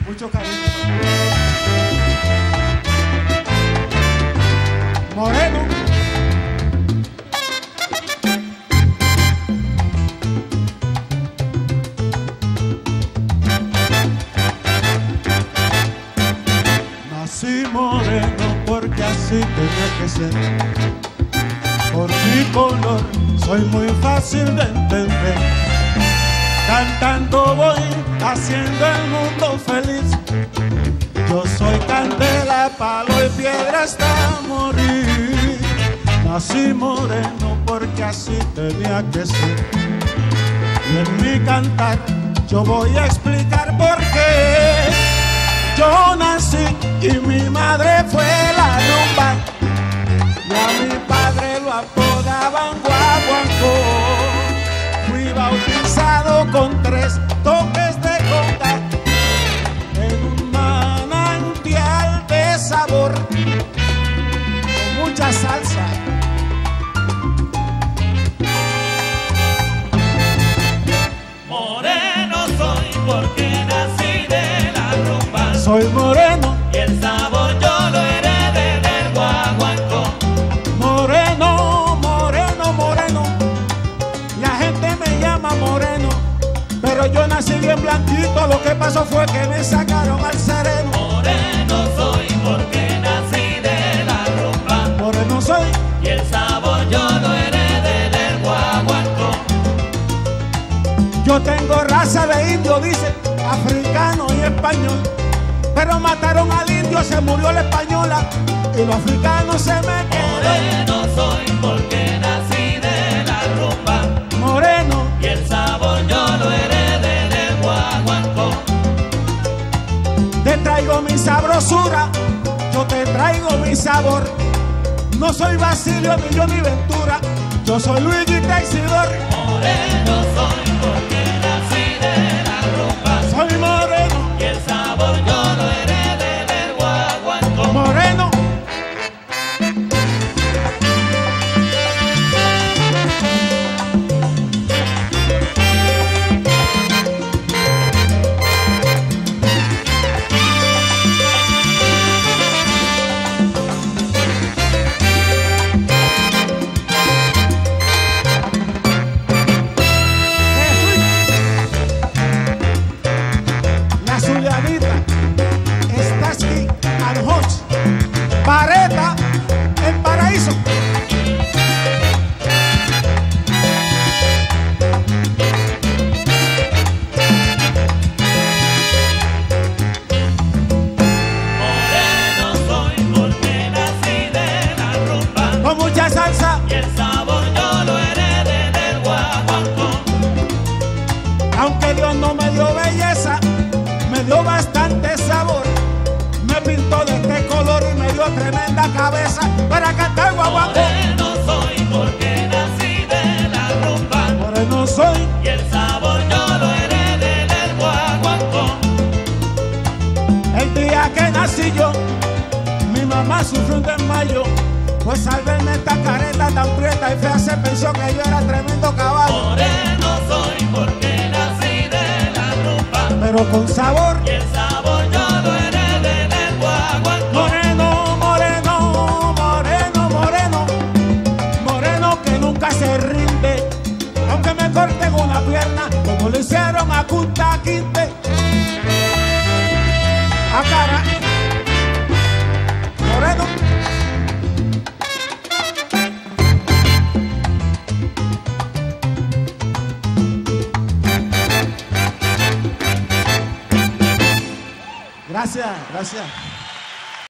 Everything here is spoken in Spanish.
mucho cariño. Moreno. Nací moreno porque así tenía que ser. Por mi color soy muy fácil de entender. Cantando voy haciendo el mundo feliz. Yo soy candela, palo y piedra hasta morir. Nací moreno porque así tenía que ser. Y en mi cantar yo voy a explicar por qué. Yo nací y mi madre fue la rumba, y a mi padre lo apodaban guaguancó. Fui bautizado con 3 toques de conga en un manantial de sabor, con mucha salsa. Moreno soy porque nací de la rumba. Soy moreno y el sabor yo lo heredé del guaguancó. Moreno, moreno, moreno. La gente me llama moreno, pero yo nací bien blanquito. Lo que pasó fue que me sacaron al sereno. Moreno soy porque nací de la rumba. Moreno soy y el sabor yo lo heredé del guaguancó. Yo tengo raza de indio, dice, africano y español. Pero mataron al indio, se murió la española y los africanos se me quedaron. Moreno soy porque nací de la rumba. Moreno y el sabor yo lo heredé del guaguancó. te traigo mi sabrosura, yo te traigo mi sabor. No soy Basilio ni Johnny Ventura, yo soy Luigi Texidor. Moreno soy porque nací de la rumba. Soy moreno y el sabor yo lo heredé del guaguancó. moreno. La Zulianita está aquí al Hodge, Pareta, el paraíso. Moreno soy porque nací de la rumba. Con mucha salsa, y el sabor yo lo heredé del guaguancó. aunque Dios no me dio belleza, me dio bastante sabor. Me pintó de este color y me dio tremenda cabeza para cantar guaguancó. Moreno soy porque nací de la rumba. Moreno soy y el sabor yo lo heredé del guaguancó. el día que nací yo, mi mamá sufrió un desmayo, pues al verme esta careta tan prieta y fea se pensó que yo era tremendo caballo. Moreno soy porque nací de la rumba. Pero con sabor, y el sabor yo lo heredé del guaguancó. moreno, moreno, moreno, moreno, moreno que nunca se rinde, aunque me corten una pierna como lo hicieron a Kunta Kinte. A cara, moreno. Gracias, gracias.